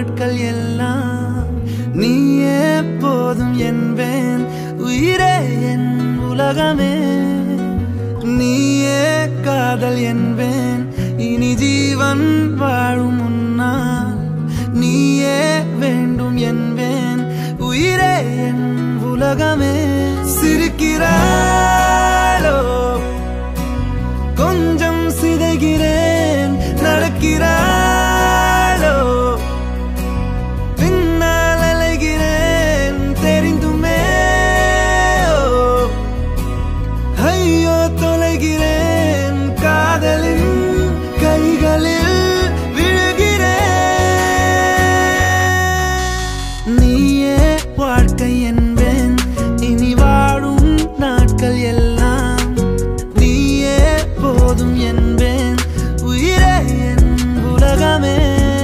நாட்கள் எல்லாம் நீயே போதும் என்பேன் உயிரே என் உலகமே நீயே காதல் என்பேன் இனி ஜீவன் வாழும் முன்னால் நீயே வேண்டும் என்பேன் உயிரே என் உலகமே சிரிக்கிறாளோ கொஞ்சம் சிதைகிறேன் நடக்கிறாளோ பின்னால் அலைகிறேன் தெரிந்துமே ஐயோ தொலைகிறேன் காதலின் கைகளில் விழுகிறேன் நீயே வாழ்க்கை என்பேன் இனி வாழும் நாட்கள் எல்லாம் நீயே போதும் என்பேன் உயிரே என் உலகமே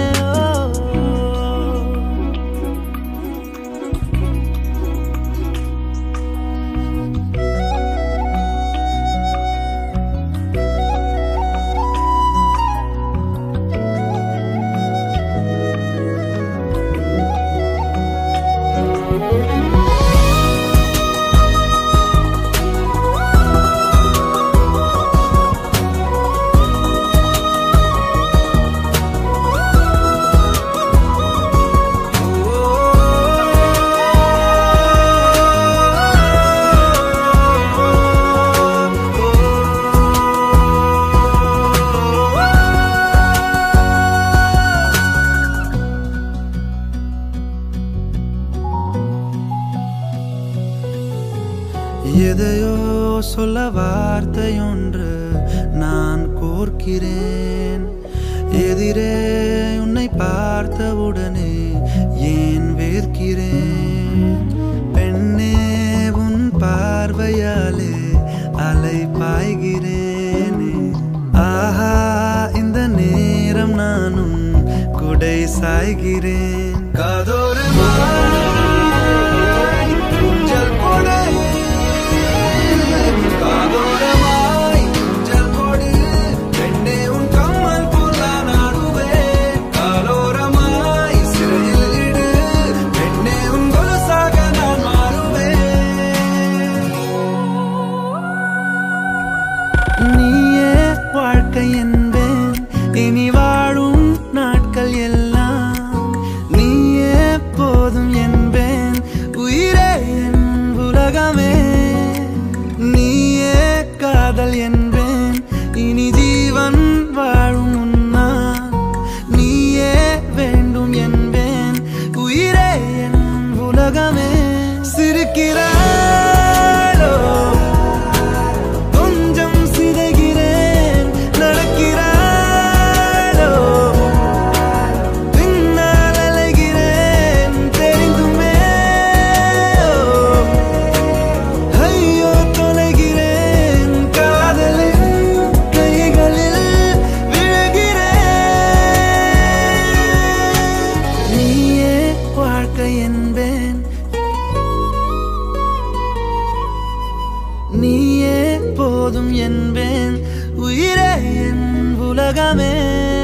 எதையோ சொல்ல வார்த்தையொன்று நான் கோர்க்கிறேன் எதிரே உன்னை பார்த்தவுடனே ஏன் வேர்க்கிறேன் பெண்ணே உன் பார்வையாலே அலை பாய்கிறேனே ஆஹா இந்த நேரம் நானும் குடை சாய்கிறேன் காதோரமாய் ஊஞ்சல் போடு காதோரமாய் ஊஞ்சல் போடு பெண்ணே உன் கம்மல் போல் நான் ஆடுவேன் காலோரமாய் சிறையில் இடு பெண்ணே உன் கொலுசாக நான் மாறுவேன் நீயே வாழ்க்கை என்பேன் இனி வாழும் நாட்கள் எல்லாம் நீயே போதும் என்பேன் உயிரே என் உலகமே நீயே காதல் என்பேன் இனி ஜீவன் வாழும் முன்னால் நீயே வேண்டும் என்பேன் உயிரே என் உலகமே சிரிக்கிறாளோ கொஞ்சம் சிதைகிறேன் நடக்கிறாளோ பின்னால் அலைகிறேன் தெரிந்துமே ஐயோ தொலைகிறேன் காதலின் கைகளில் விழுகிறேன் நீயே வாழ்க்கை என்பேன் நீயே போதும் என்பேன் உயிரே என் உலகமே